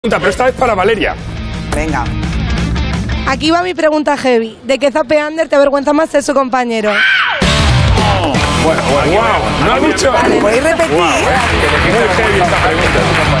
Pero esta vez para Valeria. Venga. Aquí va mi pregunta heavy. ¿De qué zapeander te avergüenza más ser su compañero? Bueno, wow, no ha dicho. ¿Podéis repetir? Muy heavy esta pregunta.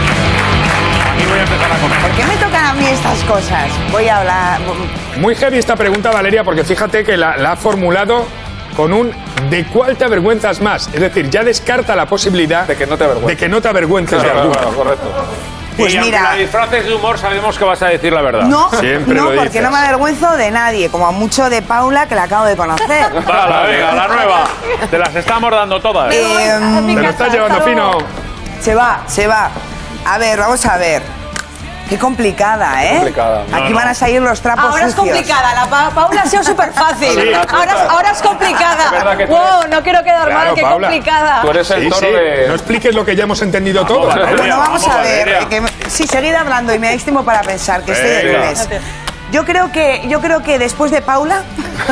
Aquí voy a empezar a comer. ¿Por qué me tocan a mí estas cosas? Voy a hablar... Muy heavy esta pregunta, Valeria, porque fíjate que la ha formulado con un ¿de cuál te avergüenzas más? Es decir, ya descarta la posibilidad De que no te avergüences de alguna. Correcto. Pues y aunque mira, la disfraces de humor, sabemos que vas a decir la verdad. no, Siempre no, lo porque dices. no me avergüenzo de nadie, como a mucho de Paula, que la acabo de conocer. Vale, venga, la nueva. Te las estamos dando todas. Te lo estás llevando fino. Se va. A ver, vamos a ver. Qué complicada, ¿eh? Complicada. Aquí van a salir los trapos Ahora es sucios. complicada, Paula ha sido súper fácil. Sí. Ahora es complicada. Es verdad que tú Wow, no quiero quedar Claro, mal, qué Paula. complicada. Tú eres el toro de... No expliques lo que ya hemos entendido todos. Vale. Valeria. Bueno, vamos Vamos, a ver. Valeria. Sí, seguid hablando y me dais tiempo para pensar, que estoy de Venga. lunes. Yo creo que después de Paula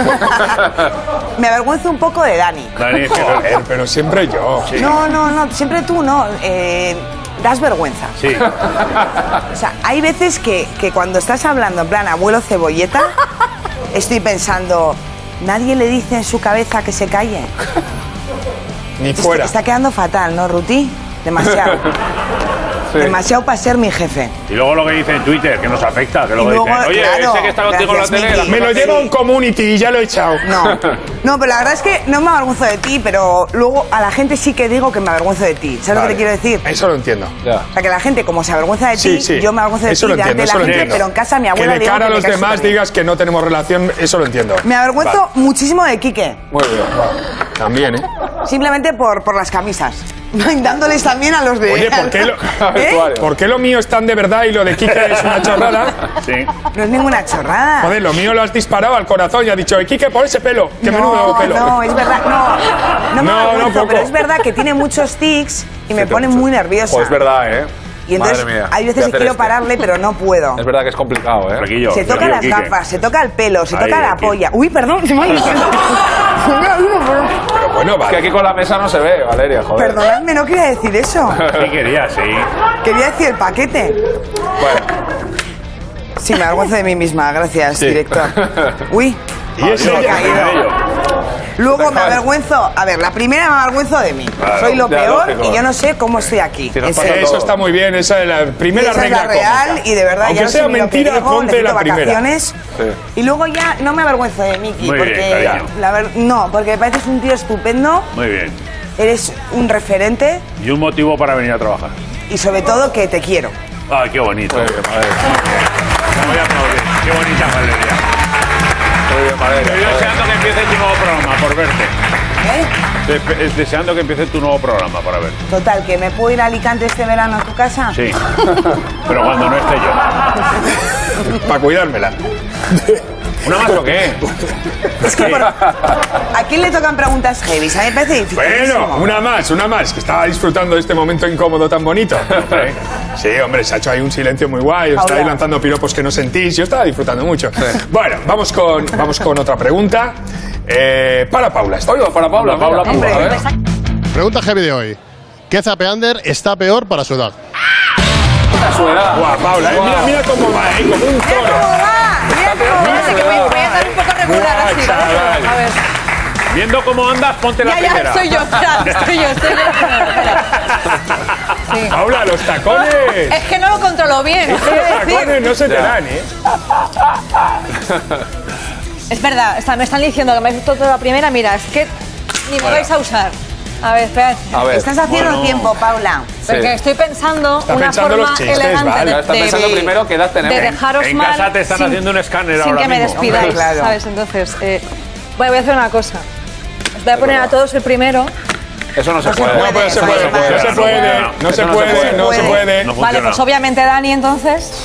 me avergüenzo un poco de Dani. Dani, Joder, pero siempre yo. No, siempre tú no. Das vergüenza. Sí. O sea, hay veces que cuando estás hablando en plan abuelo cebolleta, estoy pensando, nadie le dice en su cabeza que se calle. Ni fuera. Está quedando fatal, ¿no, Ruti? Demasiado. Sí. Demasiado para ser mi jefe. Y luego lo que dice en Twitter, que nos afecta, que luego luego, dice, oye, claro, ese que está contigo en la gracias, tele... Miki. Me lo lleva a un community y ya lo he echado. No, pero la verdad es que no me avergüenzo de ti, pero luego a la gente sí que digo que me avergüenzo de ti. ¿Sabes lo que te quiero decir? Eso lo entiendo. Ya. O sea, que la gente, como se avergüenza de ti, yo me avergüenzo de Eso ti lo delante de entiendo, la eso lo gente, entiendo. pero en casa mi abuela Que de digo cara a que los me cae demás superbién. digas que no tenemos relación, eso lo entiendo. Me avergüenzo Vale. muchísimo de Quique. Muy bien. También, ¿eh? Simplemente por las camisas. Dándoles también a los de... Oye, ¿por qué lo mío es tan de verdad y lo de Quique es una chorrada? Sí. No es ninguna chorrada. Joder, lo mío lo has disparado al corazón y has dicho, Quique, por ese pelo. Qué menudo pelo. No, es verdad, no me avergüenzo, poco. pero es verdad que tiene muchos tics y me pone muy nerviosa. Pues es verdad, ¿eh? Y entonces Madre mía. hay veces que quiero pararle, pero no puedo. Es verdad que es complicado, ¿eh? Flequillo, Se toca las gafas, se toca el pelo, se Ahí, toca la aquí. polla. Uy, perdón, se me ha ido. Pero bueno, Es que vale. aquí con la mesa no se ve, Valeria, joder. Perdonadme, no quería decir eso. Sí quería, sí. Quería decir el paquete. Bueno, Sí, me avergüenzo de mí misma, gracias, director. Uy, Y ese adiós, ya- caído. de ello. luego me avergüenzo. A ver, la primera me avergüenzo de mí. Claro, Soy lo ya, peor lógico. y yo no sé cómo estoy aquí. Sí, nos En pasa serio. Eso todo. está muy bien, esa es la primera Esa es regla la real cómica. y de verdad Aunque ya no sea sé ni lo que mentira, digo, ponte necesito la primera. vacaciones. Sí. Y luego ya no me avergüenzo de Miki, Muy bien, porque cariño. no, porque me pareces un tío estupendo, Muy bien. eres un referente Y un motivo para venir a trabajar. y sobre todo que te quiero. Ay, qué bonito. Muy bien, Valeria. Te voy a aplaudir. Qué bonita, Valeria. Muy bien, Valeria. Estoy deseando que empiece tu nuevo programa por verte. Deseando que empiece tu nuevo programa para verte. Total, que me puedo ir a Alicante este verano a tu casa. Sí. Pero cuando no esté yo. Para cuidármela. ¿Una más o qué? Es que ¿a quién le tocan preguntas heavy? A mí me parece difícil. Bueno, una más, que estaba disfrutando de este momento incómodo tan bonito. Sí, hombre, se ha hecho ahí un silencio muy guay, os Paula. estáis lanzando piropos que no sentís, yo estaba disfrutando mucho. Bueno, vamos con otra pregunta. Para Paula. Oiga, para Paula. Paula, Hombre, a ver. Pregunta heavy de hoy. ¿Qué zapeander está peor para su edad? A su edad. Guau, Paula, mira cómo va, como un ¡Mira toro. cómo va! ¡Mira cómo va! Espérate, que voy a estar un poco regular Guau, así, chaval. ¿vale? A ver. Viendo cómo andas, ponte la Ya, primera. estoy yo, espera, estoy yo. Sí. Paula, los tacones. Es que no lo controlo bien, Los quiero decir. tacones no se te dan, ¿eh? Es verdad, me están diciendo que me he visto toda la primera, mira, es que ni me vais a usar. A ver, esperad. A ver. Estás haciendo Bueno. tiempo, Paula. Porque estoy pensando Está una pensando forma los chistes, elegante vale. Está pensando primero qué edad tenemos. de dejaros En mal casa te están sin- haciendo un escáner sin ahora que me mismo. despidáis, Hombre, claro. ¿sabes? Entonces, voy a hacer una cosa. Os voy a poner a todos el primero. Eso no se puede. puede, No se puede, no se puede, no se puede, no se puede. No Vale, funciona. pues obviamente Dani, entonces.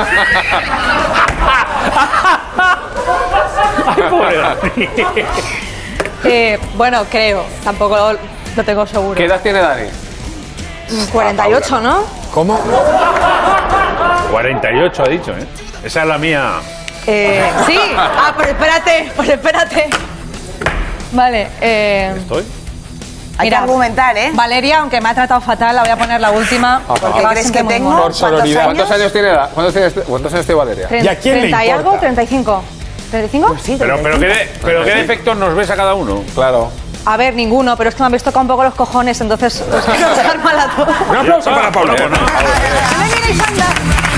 Ay, pobre Dani. Bueno, creo, tampoco lo tengo seguro. ¿Qué edad tiene Dani? 48, ¿no? ¿Cómo? 48 ha dicho, ¿eh? Esa es la mía. Sí. Ah, pero espérate. Vale, ¿Estoy? Hay que argumentar, ¿eh? Valeria, aunque me ha tratado fatal, la voy a poner la última. ¿Por qué crees que tengo? Por sororidad. ¿Cuántos años tiene Valeria? ¿Y a quién le 30 y importa? algo, 35. ¿35? Pues sí, Pero ¿qué defectos nos ves a cada uno? Claro. A ver, ninguno, pero es que me habéis tocado un poco los cojones, entonces os quiero dejar mal a todos. Un aplauso para Paula. Bueno, ¡No me miréis andar!